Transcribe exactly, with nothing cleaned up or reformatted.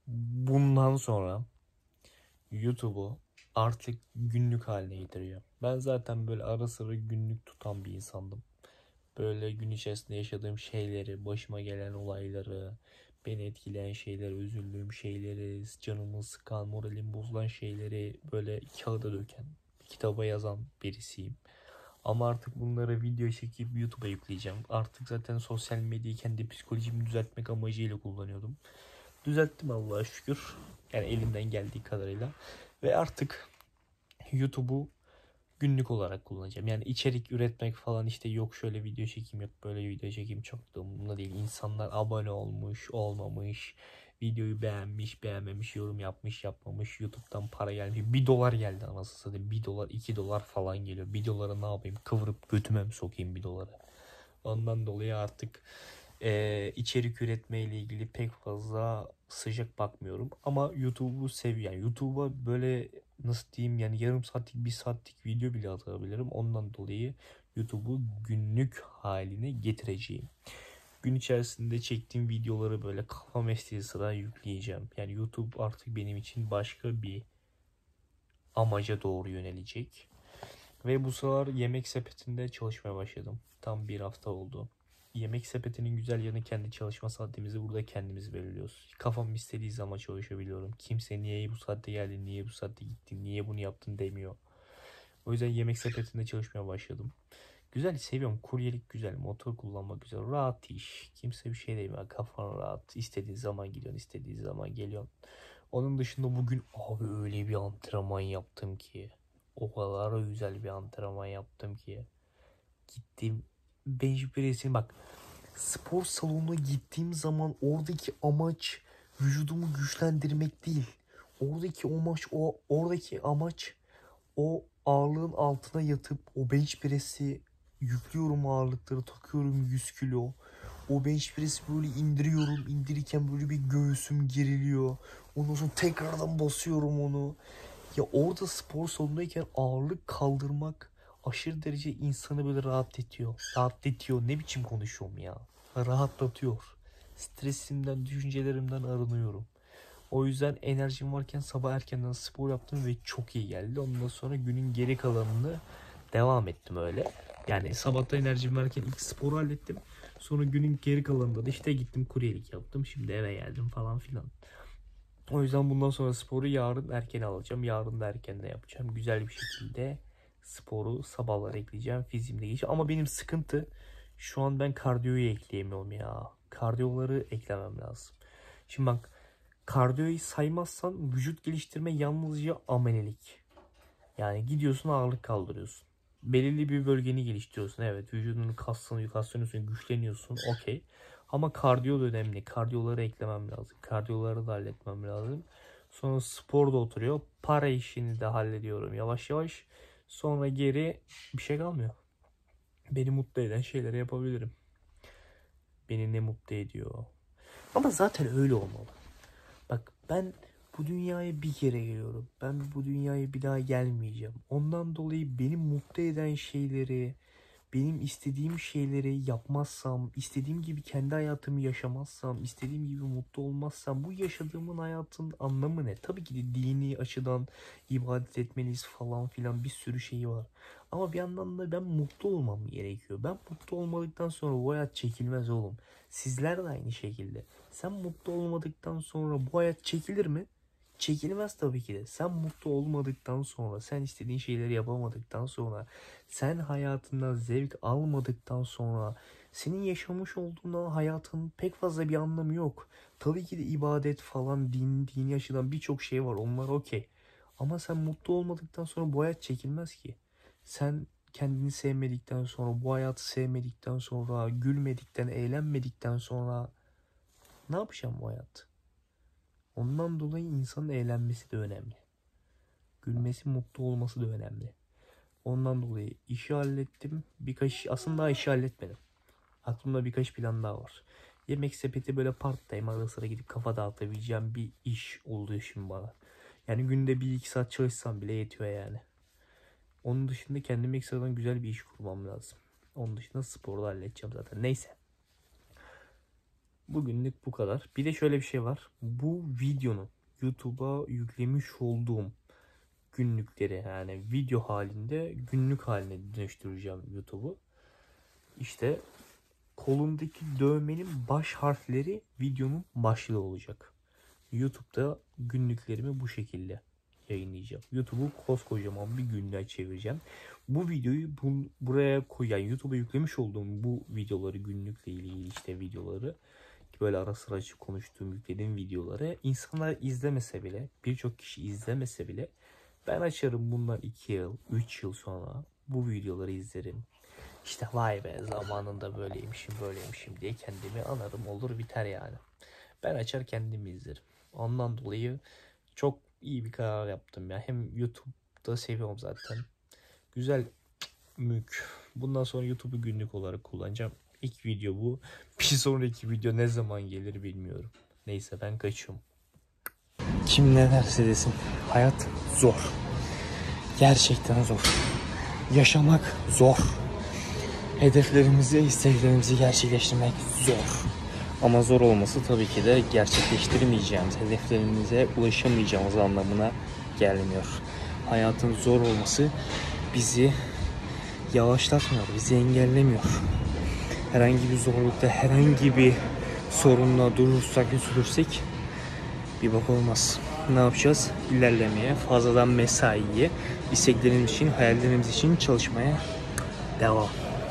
Bundan sonra YouTube'u artık günlük haline getireceğim. Ben zaten böyle ara sıra günlük tutan bir insandım. Böyle gün içerisinde yaşadığım şeyleri, başıma gelen olayları, beni etkileyen şeyleri, üzüldüğüm şeyleri, canımı sıkan, moralim bozulan şeyleri böyle kağıda döken, bir kitaba yazan birisiyim. Ama artık bunları video çekip YouTube'a yükleyeceğim. Artık zaten sosyal medyayı kendi psikolojimi düzeltmek amacıyla kullanıyordum. Düzelttim Allah'a şükür. Yani elimden geldiği kadarıyla. Ve artık YouTube'u günlük olarak kullanacağım. Yani içerik üretmek falan işte yok şöyle video çekeyim yok böyle video çekeyim çok da umurumda değil. İnsanlar abone olmuş olmamış, videoyu beğenmiş beğenmemiş, yorum yapmış yapmamış, YouTube'dan para gelmiş. Bir dolar geldi anasını satayım. Bir dolar iki dolar falan geliyor. Bir dolara ne yapayım, kıvırıp götüme mi sokayım bir doları. Ondan dolayı artık e, içerik üretme ile ilgili pek fazla sıcak bakmıyorum. Ama YouTube'u seviyorum. Yani YouTube'a böyle nasıl diyeyim yani yarım saatlik bir saatlik video bile atabilirim. Ondan dolayı YouTube'u günlük haline getireceğim. Gün içerisinde çektiğim videoları böyle kafam estiği sıra yükleyeceğim. Yani YouTube artık benim için başka bir amaca doğru yönelecek. Ve bu sıralar Yemek Sepeti'nde çalışmaya başladım. Tam bir hafta oldu. Yemek Sepeti'nin güzel yanı kendi çalışma saatimizi burada kendimiz belirliyoruz. Kafam istediği zaman çalışabiliyorum. Kimse niye bu saatte geldin, niye bu saatte gittin, niye bunu yaptın demiyor. O yüzden Yemek Sepeti'nde çalışmaya başladım. Güzel, seviyorum. Kuryelik güzel, motor kullanmak güzel, rahat iş. Kimse bir şey demiyor. Kafan rahat. İstediğin zaman gidiyorsun, istediğin zaman geliyorsun. Onun dışında bugün abi öyle bir antrenman yaptım ki. O kadar güzel bir antrenman yaptım ki. Gittim bench press'ini bak. Spor salonuna gittiğim zaman oradaki amaç vücudumu güçlendirmek değil. Oradaki amaç o oradaki amaç o ağırlığın altına yatıp o bench press'i yüklüyorum, ağırlıkları takıyorum yüz kilo. O bench press'i böyle indiriyorum. İndirirken böyle bir göğsüm geriliyor. Ondan sonra tekrardan basıyorum onu. Ya orada spor salonundayken ağırlık kaldırmak aşırı derece insanı böyle rahatlatıyor. Rahatlatıyor. Ne biçim konuşuyorum ya. Rahatlatıyor. Stresimden, düşüncelerimden arınıyorum. O yüzden enerjim varken sabah erkenden spor yaptım ve çok iyi geldi. Ondan sonra günün geri kalanını devam ettim öyle. Yani sabahta enerjim varken ilk sporu hallettim. Sonra günün geri kalanında da işte gittim kuryelik yaptım. Şimdi eve geldim falan filan. O yüzden bundan sonra sporu yarın erken alacağım. Yarın da erken de yapacağım. Güzel bir şekilde sporu sabahlara ekleyeceğim. Fiziğimde geçeceğim. Ama benim sıkıntı şu an ben kardiyoyu ekleyemiyorum ya. Kardiyoları eklemem lazım. Şimdi bak, kardiyoyu saymazsan vücut geliştirme yalnızca amelelik. Yani gidiyorsun ağırlık kaldırıyorsun. Belirli bir bölgeni geliştiriyorsun. Evet, vücudunu kaslanıyor, kaslanıyorsun, güçleniyorsun. Okey. Ama kardiyo da önemli. Kardiyoları eklemem lazım. Kardiyoları da halletmem lazım. Sonra spor da oturuyor. Para işini de hallediyorum yavaş yavaş. Sonra geri bir şey kalmıyor. Beni mutlu eden şeyleri yapabilirim. Beni ne mutlu ediyor. Ama zaten öyle olmalı. Bak ben bu dünyaya bir kere geliyorum. Ben bu dünyaya bir daha gelmeyeceğim. Ondan dolayı beni mutlu eden şeyleri, benim istediğim şeyleri yapmazsam, istediğim gibi kendi hayatımı yaşamazsam, istediğim gibi mutlu olmazsam bu yaşadığımın hayatın anlamı ne? Tabii ki de dini açıdan ibadet etmeliyiz falan filan bir sürü şey var. Ama bir yandan da ben mutlu olmam gerekiyor. Ben mutlu olmadıktan sonra bu hayat çekilmez oğlum. Sizler de aynı şekilde. Sen mutlu olmadıktan sonra bu hayat çekilir mi? Çekilmez tabii ki de. Sen mutlu olmadıktan sonra, sen istediğin şeyleri yapamadıktan sonra, sen hayatından zevk almadıktan sonra, senin yaşamış olduğun hayatın pek fazla bir anlamı yok. Tabii ki de ibadet falan, din, dini açıdan birçok şey var. Onlar okey. Ama sen mutlu olmadıktan sonra bu hayat çekilmez ki. Sen kendini sevmedikten sonra, bu hayatı sevmedikten sonra, gülmedikten, eğlenmedikten sonra ne yapacağım bu hayat? Ondan dolayı insanın eğlenmesi de önemli. Gülmesi, mutlu olması da önemli. Ondan dolayı işi hallettim. Birkaç, aslında daha işi halletmedim. Aklımda birkaç plan daha var. Yemek sepeti böyle part time ara sıra gidip kafa dağıtabileceğim bir iş oldu şimdi bana. Yani günde bir iki saat çalışsam bile yetiyor yani. Onun dışında kendime ekstradan güzel bir iş kurmam lazım. Onun dışında sporu da halledeceğim zaten. Neyse. Bugünlük bu kadar. Bir de şöyle bir şey var. Bu videonun YouTube'a yüklemiş olduğum günlükleri, yani video halinde günlük haline dönüştüreceğim YouTube'u. İşte kolumdaki dövmenin baş harfleri videonun başlığı olacak. YouTube'da günlüklerimi bu şekilde yayınlayacağım. YouTube'u koskocaman bir günlüğe çevireceğim. Bu videoyu bu, buraya koy, yani YouTube'a yüklemiş olduğum bu videoları, günlükle ilgili işte videoları, böyle ara sıra açıp konuştuğum, yüklediğim videoları insanlar izlemese bile, birçok kişi izlemese bile ben açarım bundan iki yıl, üç yıl sonra bu videoları izlerim. İşte vay be zamanında böyleymişim böyleymişim diye kendimi anarım, olur biter yani. Ben açar kendimi izlerim. Ondan dolayı çok iyi bir karar yaptım ya. Hem YouTube'da seviyorum zaten. Güzel mülk. Bundan sonra YouTube'u günlük olarak kullanacağım. İlk video bu. Bir sonraki video ne zaman gelir bilmiyorum. Neyse ben kaçıyorum. Kim ne derse desin, hayat zor. Gerçekten zor. Yaşamak zor. Hedeflerimizi, isteklerimizi gerçekleştirmek zor. Ama zor olması tabii ki de gerçekleştiremeyeceğimiz, hedeflerimize ulaşamayacağımız anlamına gelmiyor. Hayatın zor olması bizi yavaşlatmıyor, bizi engellemiyor. Herhangi bir zorlukta, herhangi bir sorunla durursak, üzülürsek bir bak olmaz. Ne yapacağız? İlerlemeye, fazladan mesaiye, isteklerimiz için, hayallerimiz için çalışmaya devam.